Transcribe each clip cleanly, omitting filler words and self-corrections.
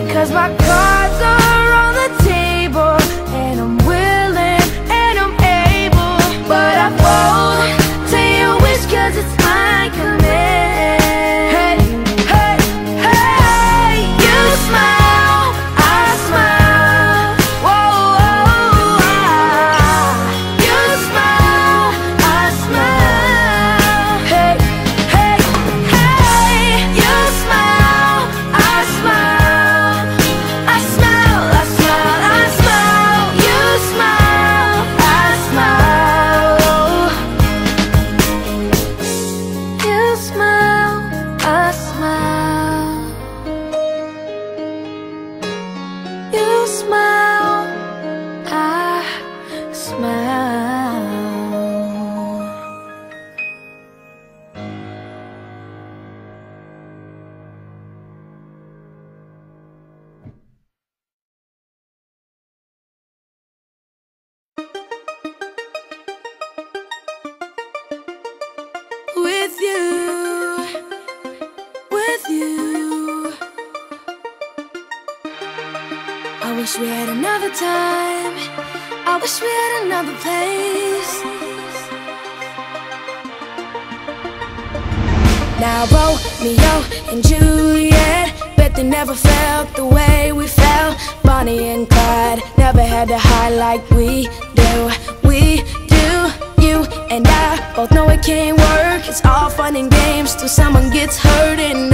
'cause my cards are on the table, and I'm willing and I'm able, but I won't tell you wish 'cause it's my command. Hey, hey, hey, you smile, I smile. Whoa, you smile, I smile. Hey, hey, hey, you smile, I smile. I smile, I smile, I smile. You smile, I smile. You smile, I smile. You smile, I smile. With you, with you. I wish we had another time. I wish we had another place. Now Romeo and Juliet, bet they never felt the way we felt. Bonnie and Clyde never had to hide like we do. We do. You and I both know it can't work. It's all fun and games till someone gets hurt, and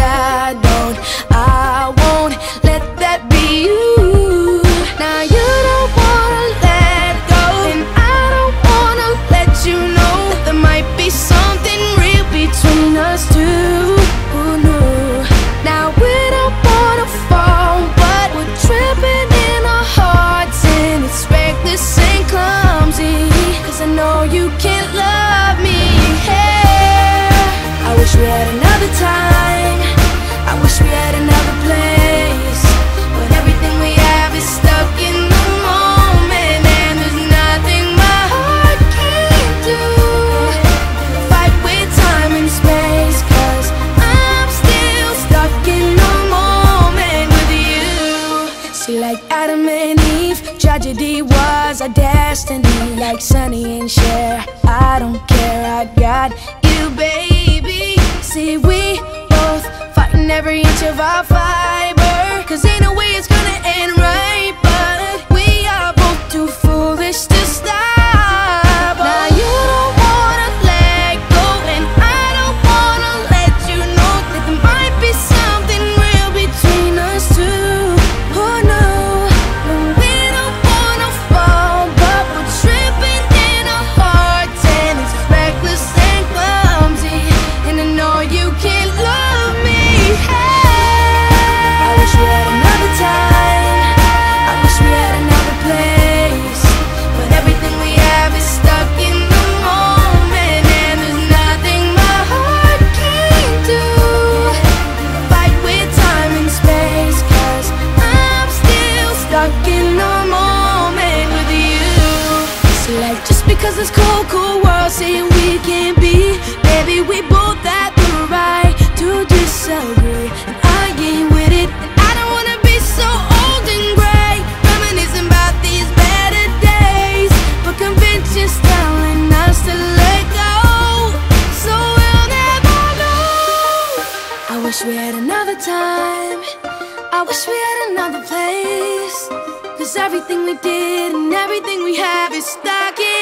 I won't let that be you. Now you don't wanna let go, and I don't wanna let you know there might be something real between us two. Who knew? Now we don't wanna fall, but we're tripping in our hearts, and it's reckless and clumsy, 'cause I know you can't love me. Hey, I wish we had another time. I wish we had another place, but everything we have is stuck in the moment, and there's nothing my heart can't do. Fight with time and space, 'cause I'm still stuck in the moment with you. See, like Adam and Eve, tragedy was our destiny. Like Sonny and Cher, I don't care, I got you, baby. See, we both fighting every inch of our fiber, 'cause ain't no way it's gonna end right, but we are both too foolish to stop. Now you don't wanna let go, and I don't wanna let you know that there might be something real between us two. Oh no, we don't wanna fall, but we're tripping in our hearts, and it's reckless and clumsy, and I know you can't love me. Hey, I wish we had another time. I wish we had another place, but everything we have is stuck in the moment, and there's nothing my heart can't do. Fight with time and space, 'cause I'm still stuck in the moment with you. So like, just because this cold, cold world saying we can't be, baby, we both have the right to disagree, and I ain't with it, and I don't wanna be so old and gray, reminiscing about these better days, but convention's telling us to let go, so we'll never know. I wish we had another time. I wish we had another place, 'cause everything we did and everything we have is stuck in